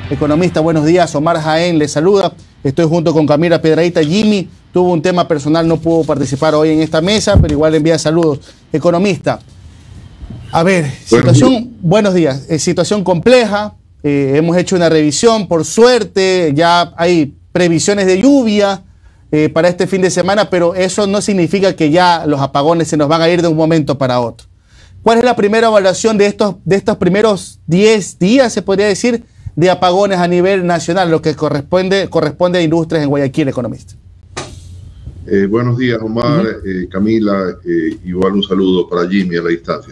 Economista, buenos días. Omar Jaén le saluda. Estoy junto con Camila Piedradita. Jimmy tuvo un tema personal, no pudo participar hoy en esta mesa, pero igual le envía saludos. Economista, a ver, buenos días. Situación compleja. Hemos hecho una revisión, por suerte, ya hay previsiones de lluvia para este fin de semana, pero eso no significa que ya los apagones se nos van a ir de un momento para otro. ¿Cuál es la primera evaluación de estos primeros 10 días, se podría decir, de apagones a nivel nacional, lo que corresponde a industrias en Guayaquil, economista? Buenos días, Omar, Camila, igual un saludo para Jimmy a la distancia.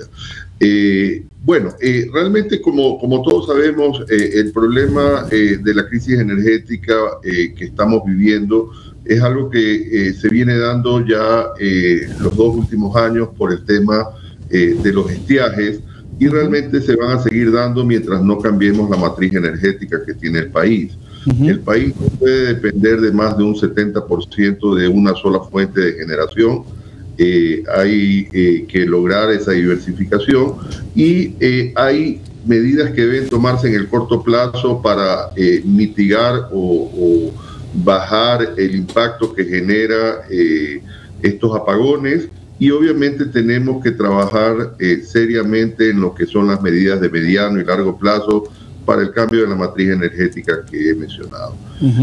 Realmente como todos sabemos, el problema de la crisis energética que estamos viviendo es algo que se viene dando ya los 2 últimos años por el tema de los estiajes, y realmente se van a seguir dando mientras no cambiemos la matriz energética que tiene el país. El país no puede depender de más de un 70% de una sola fuente de generación. Hay que lograr esa diversificación y hay medidas que deben tomarse en el corto plazo para mitigar o bajar el impacto que genera estos apagones. Y obviamente tenemos que trabajar seriamente en lo que son las medidas de mediano y largo plazo para el cambio de la matriz energética que he mencionado.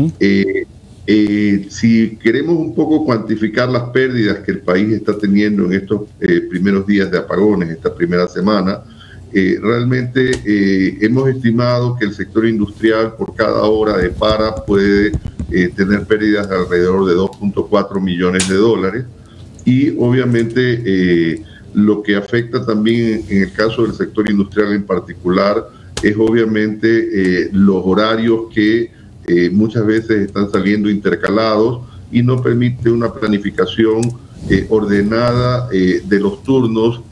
Si queremos un poco cuantificar las pérdidas que el país está teniendo en estos primeros días de apagones, esta primera semana, realmente hemos estimado que el sector industrial por cada hora de para puede tener pérdidas de alrededor de 2.4 millones de dólares. Y obviamente lo que afecta también en el caso del sector industrial en particular es obviamente los horarios que muchas veces están saliendo intercalados y no permite una planificación ordenada de los turnos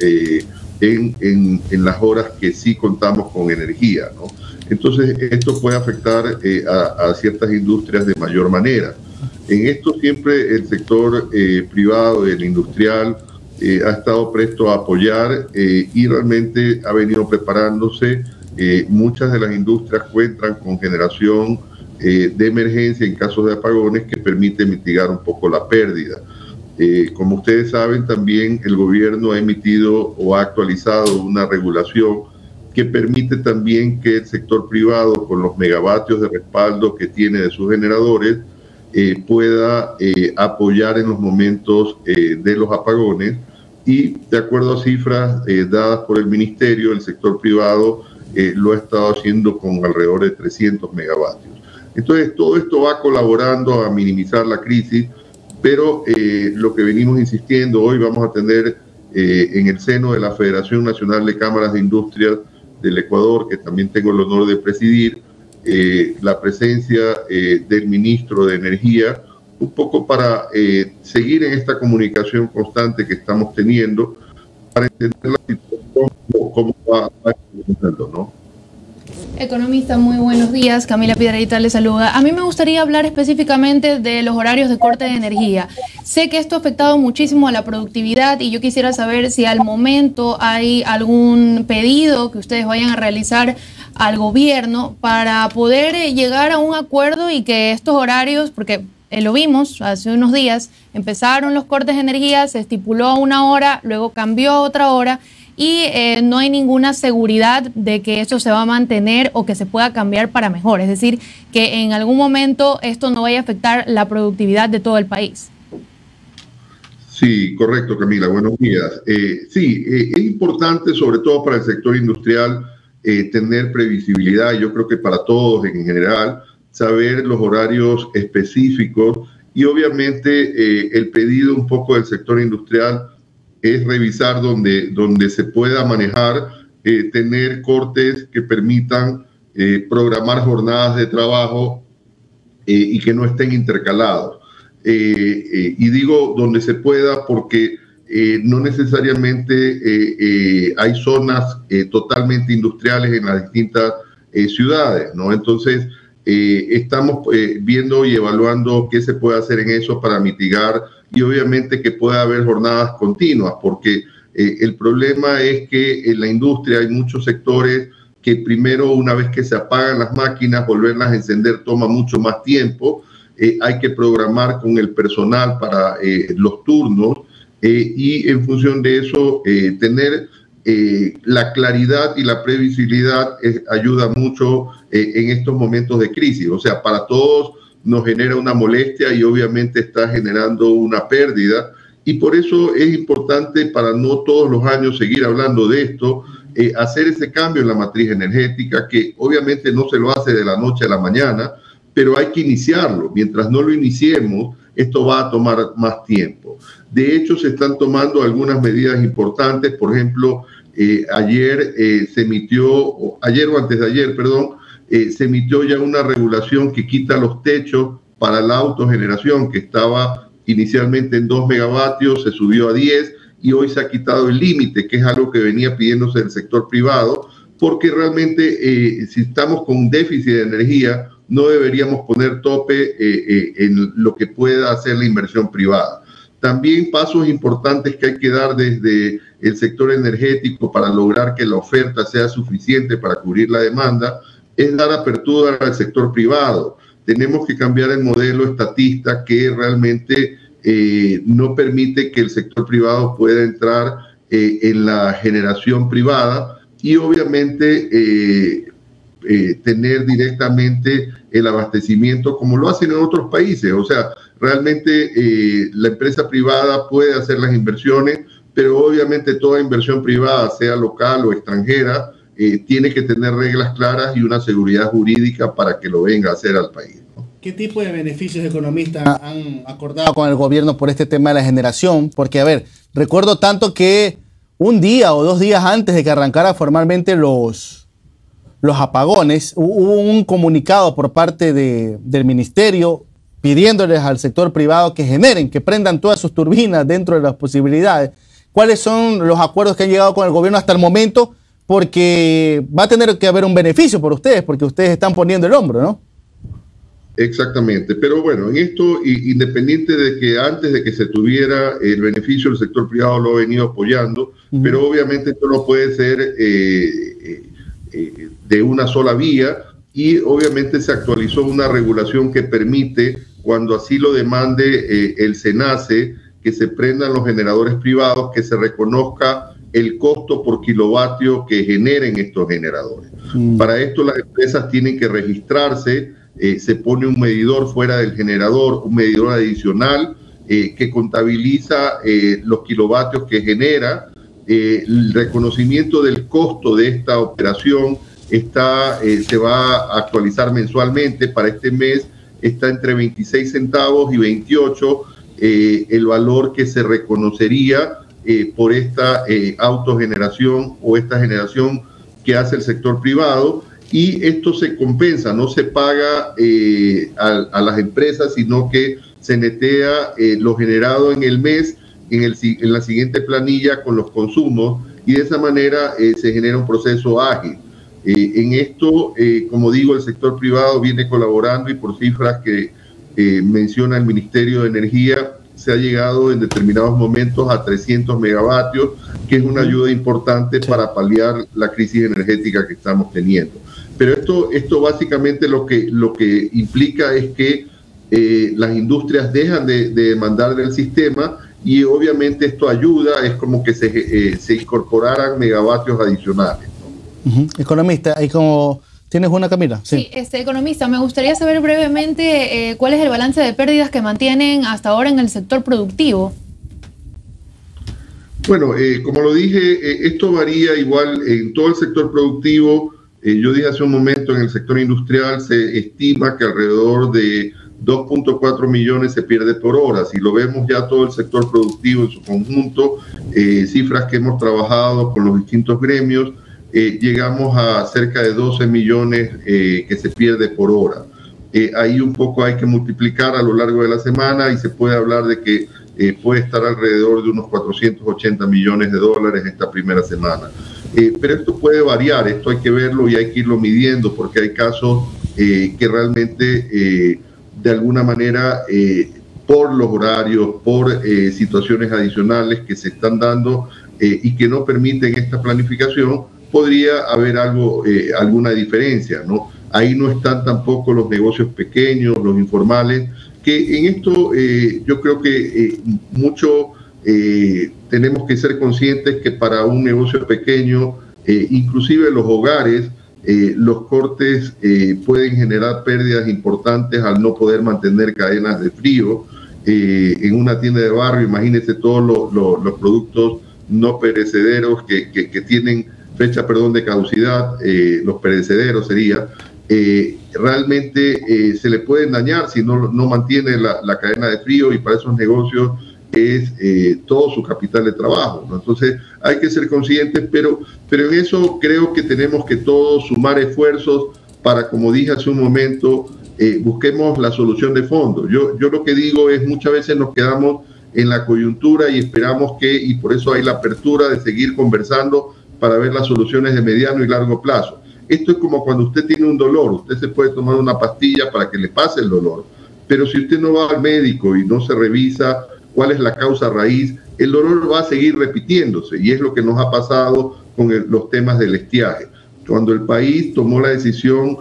en las horas que sí contamos con energía, ¿no? Entonces esto puede afectar a ciertas industrias de mayor manera. En esto siempre el sector privado, el industrial, ha estado presto a apoyar y realmente ha venido preparándose. Muchas de las industrias cuentan con generación de emergencia en casos de apagones que permite mitigar un poco la pérdida. Como ustedes saben, también el gobierno ha emitido o ha actualizado una regulación que permite también que el sector privado, con los megavatios de respaldo que tiene de sus generadores, pueda apoyar en los momentos de los apagones. Y de acuerdo a cifras dadas por el ministerio, el sector privado lo ha estado haciendo con alrededor de 300 megavatios. Entonces todo esto va colaborando a minimizar la crisis, pero lo que venimos insistiendo, hoy vamos a tener en el seno de la Federación Nacional de Cámaras de Industrias del Ecuador, que también tengo el honor de presidir, la presencia del ministro de Energía, un poco para seguir en esta comunicación constante que estamos teniendo para entender la situación, cómo va evolucionando, ¿no? Economista, muy buenos días. Camila Piedradita le saluda. A mí me gustaría hablar específicamente de los horarios de corte de energía. Sé que esto ha afectado muchísimo a la productividad y yo quisiera saber si al momento hay algún pedido que ustedes vayan a realizar al gobierno para poder llegar a un acuerdo y que estos horarios, porque lo vimos hace unos días, empezaron los cortes de energía, se estipuló a 1 hora, luego cambió a otra hora y no hay ninguna seguridad de que esto se va a mantener o que se pueda cambiar para mejor. Es decir, que en algún momento esto no vaya a afectar la productividad de todo el país. Sí, correcto, Camila. Buenos días. Sí, es importante, sobre todo para el sector industrial, tener previsibilidad. Yo creo que para todos en general, saber los horarios específicos y obviamente el pedido un poco del sector industrial es revisar donde se pueda manejar, tener cortes que permitan programar jornadas de trabajo y que no estén intercalados. Y digo donde se pueda porque no necesariamente hay zonas totalmente industriales en las distintas ciudades, ¿no? Entonces, estamos viendo y evaluando qué se puede hacer en eso para mitigar y obviamente que pueda haber jornadas continuas, porque el problema es que en la industria hay muchos sectores que primero, una vez que se apagan las máquinas, volverlas a encender toma mucho más tiempo. Hay que programar con el personal para los turnos y en función de eso tener la claridad y la previsibilidad ayuda mucho en estos momentos de crisis. O sea, para todos nos genera una molestia y obviamente está generando una pérdida. Y por eso es importante, para no todos los años seguir hablando de esto, hacer ese cambio en la matriz energética, que obviamente no se lo hace de la noche a la mañana, pero hay que iniciarlo. Mientras no lo iniciemos, esto va a tomar más tiempo. De hecho, se están tomando algunas medidas importantes. Por ejemplo, ayer o antes de ayer, se emitió ya una regulación que quita los techos para la autogeneración, que estaba inicialmente en 2 megavatios, se subió a 10 y hoy se ha quitado el límite, que es algo que venía pidiéndose del sector privado, porque realmente si estamos con un déficit de energía, no deberíamos poner tope en lo que pueda hacer la inversión privada. También pasos importantes que hay que dar desde el sector energético para lograr que la oferta sea suficiente para cubrir la demanda es dar apertura al sector privado. Tenemos que cambiar el modelo estatista que realmente no permite que el sector privado pueda entrar en la generación privada y obviamente tener directamente el abastecimiento como lo hacen en otros países. O sea, realmente la empresa privada puede hacer las inversiones, pero obviamente toda inversión privada, sea local o extranjera, tiene que tener reglas claras y una seguridad jurídica para que lo venga a hacer al país, ¿no? ¿Qué tipo de beneficios economistas han acordado con el gobierno por este tema de la generación? Porque, a ver, recuerdo tanto que un día o 2 días antes de que arrancara formalmente los apagones, hubo un comunicado por parte del ministerio pidiéndoles al sector privado que generen, que prendan todas sus turbinas dentro de las posibilidades. ¿Cuáles son los acuerdos que han llegado con el gobierno hasta el momento? Porque va a tener que haber un beneficio por ustedes, porque ustedes están poniendo el hombro, ¿no? Exactamente, pero bueno, en esto, independiente de que antes de que se tuviera el beneficio, el sector privado lo ha venido apoyando, pero obviamente esto no puede ser de una sola vía y obviamente se actualizó una regulación que permite, cuando así lo demande el SENACE, que se prendan los generadores privados, que se reconozca el costo por kilovatio que generen estos generadores. Para esto las empresas tienen que registrarse, se pone un medidor fuera del generador, un medidor adicional que contabiliza los kilovatios que genera. El reconocimiento del costo de esta operación se va a actualizar mensualmente. Para este mes está entre 26 centavos y 28 el valor que se reconocería por esta autogeneración o esta generación que hace el sector privado, y esto se compensa, no se paga a las empresas, sino que se netea lo generado en el mes en la siguiente planilla con los consumos, y de esa manera se genera un proceso ágil. En esto, como digo, el sector privado viene colaborando, y por cifras que menciona el Ministerio de Energía, se ha llegado en determinados momentos a 300 megavatios, que es una ayuda importante para paliar la crisis energética que estamos teniendo. Pero esto básicamente lo que implica es que las industrias dejan de demandar del sistema, y obviamente esto ayuda, es como que se incorporaran megavatios adicionales, ¿no? Economista, ahí como... ¿Tienes una, Camila? Sí, economista, me gustaría saber brevemente cuál es el balance de pérdidas que mantienen hasta ahora en el sector productivo. Bueno, como lo dije, esto varía igual en todo el sector productivo. Yo dije hace un momento, en el sector industrial se estima que alrededor de 2.4 millones se pierde por hora. Si lo vemos ya todo el sector productivo en su conjunto, cifras que hemos trabajado con los distintos gremios, llegamos a cerca de 12 millones que se pierde por hora. Ahí un poco hay que multiplicar a lo largo de la semana y se puede hablar de que puede estar alrededor de unos 480 millones de dólares esta primera semana. Pero esto puede variar, esto hay que verlo y hay que irlo midiendo, porque hay casos que realmente de alguna manera por los horarios, por situaciones adicionales que se están dando y que no permiten esta planificación, podría haber alguna diferencia, ¿no? Ahí no están tampoco los negocios pequeños, los informales, que en esto yo creo que tenemos que ser conscientes que para un negocio pequeño, inclusive los hogares, los cortes pueden generar pérdidas importantes al no poder mantener cadenas de frío. En una tienda de barrio, imagínense todos los productos no perecederos que tienen fecha, de caducidad, los perecederos sería, realmente se le pueden dañar si no mantiene la cadena de frío, y para esos negocios es todo su capital de trabajo, ¿no? Entonces hay que ser conscientes, pero en eso creo que tenemos que todos sumar esfuerzos para, como dije hace un momento, busquemos la solución de fondo. Yo lo que digo es, muchas veces nos quedamos en la coyuntura y esperamos y por eso hay la apertura de seguir conversando para ver las soluciones de mediano y largo plazo. Esto es como cuando usted tiene un dolor, usted se puede tomar una pastilla para que le pase el dolor, pero si usted no va al médico y no se revisa cuál es la causa raíz, el dolor va a seguir repitiéndose, y es lo que nos ha pasado con los temas del estiaje. Cuando el país tomó la decisión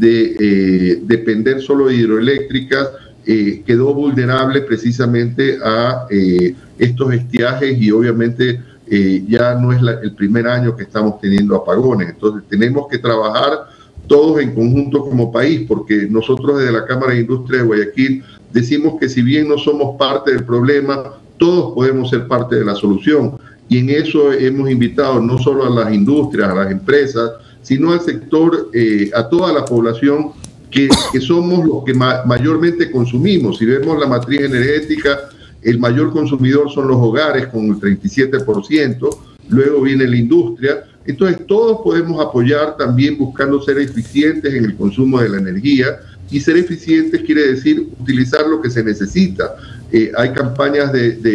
de depender solo de hidroeléctricas, quedó vulnerable precisamente a estos estiajes, y obviamente ya no es el primer año que estamos teniendo apagones. Entonces tenemos que trabajar todos en conjunto como país, porque nosotros desde la Cámara de Industria de Guayaquil decimos que si bien no somos parte del problema, todos podemos ser parte de la solución, y en eso hemos invitado no solo a las industrias, a las empresas, sino al sector, a toda la población que somos los que mayormente consumimos. Si vemos la matriz energética, el mayor consumidor son los hogares con el 37%, luego viene la industria. Entonces todos podemos apoyar también buscando ser eficientes en el consumo de la energía, y ser eficientes quiere decir utilizar lo que se necesita. Hay campañas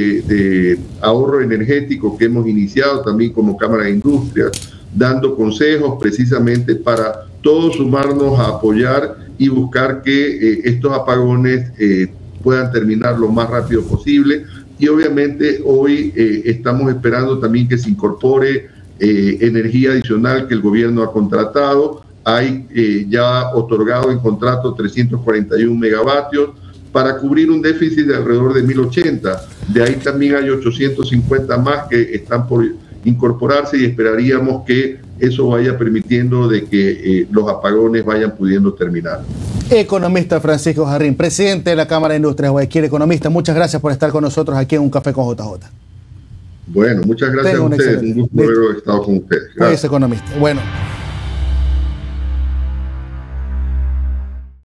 de ahorro energético que hemos iniciado también como Cámara de Industria, dando consejos precisamente para todos sumarnos a apoyar y buscar que estos apagones puedan terminar lo más rápido posible. Y obviamente hoy estamos esperando también que se incorpore energía adicional que el gobierno ha contratado. Hay ya otorgado en contrato 341 megavatios para cubrir un déficit de alrededor de 1080. De ahí también hay 850 más que están por incorporarse, y esperaríamos que eso vaya permitiendo de que los apagones vayan pudiendo terminar. Economista Francisco Jarrín, presidente de la Cámara de Industria de Guayaquil. Economista, muchas gracias por estar con nosotros aquí en Un Café con JJ. Bueno, muchas gracias a ustedes. Un gusto haber estado con ustedes. Gracias, economista. Bueno.